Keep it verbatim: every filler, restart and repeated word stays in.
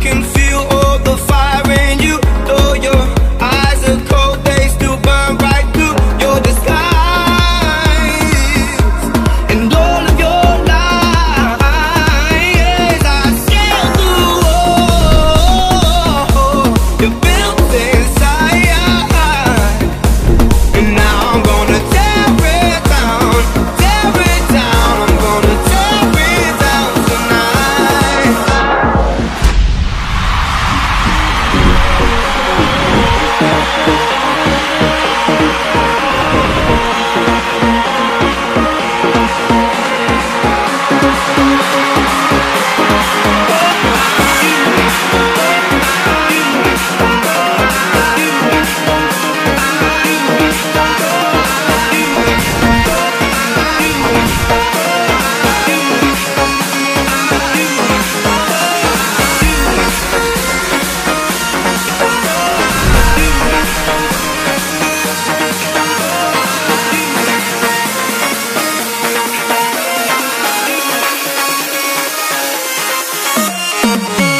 can feel all the fire in you. Though your eyes are cold, they still burn right through your disguise. And all of your lies, I sail through. Oh, you're built inside. And now I'm gonna tear it down, tear it down. I'm gonna tear it down tonight. We'll be right back.